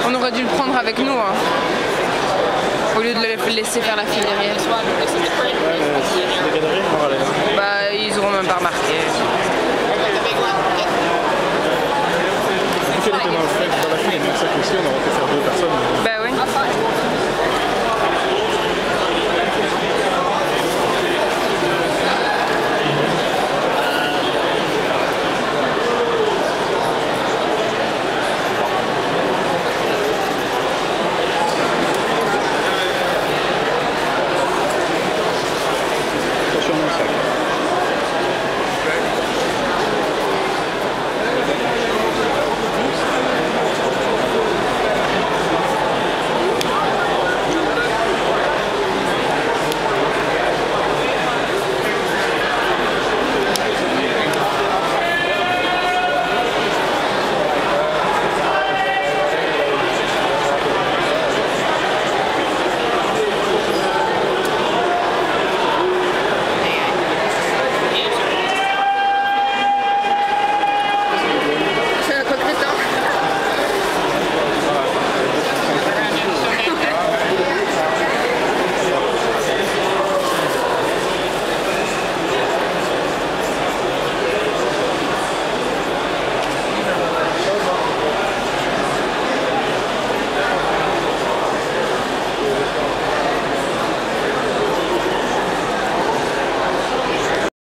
On aurait dû le prendre avec nous, hein, au lieu de le laisser faire la file derrière. Bah, ils auront même pas remarqué. Pourquoi elle était dans la file?